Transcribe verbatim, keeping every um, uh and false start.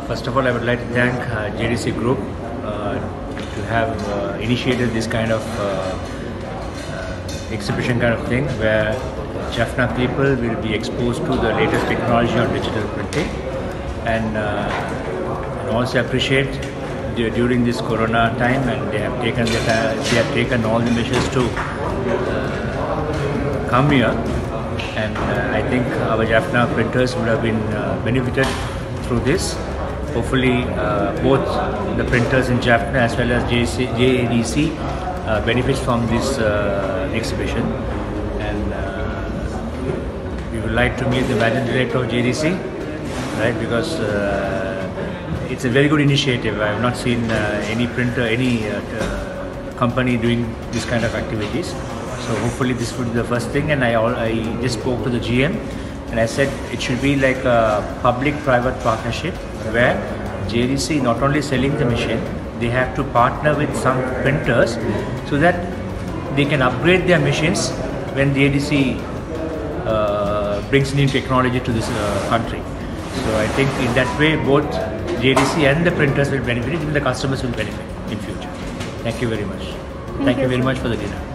first of all, I would like to thank uh, J D C Group uh, to have uh, initiated this kind of uh, uh, exhibition kind of thing, where Jaffna people will be exposed to the latest technology on digital printing, and, uh, and also appreciate the, during this Corona time, and they have taken the, they have taken all the measures to uh, come here, and uh, I think our Jaffna printers would have been uh, benefited through this. Hopefully, uh, both the printers in Jaffna as well as J A D C uh, benefits from this uh, exhibition, and uh, we would like to meet the managing director of J D C, right? Because uh, it's a very good initiative. I have not seen uh, any printer, any uh, uh, company doing this kind of activities. So hopefully this would be the first thing. And I, all, I just spoke to the G M. And I said it should be like a public-private partnership where J D C not only selling the machine, they have to partner with some printers so that they can upgrade their machines when J D C uh, brings new technology to this uh, country. So I think in that way both J D C and the printers will benefit, even the customers will benefit in future. Thank you very much. Thank, Thank you very much for the dinner.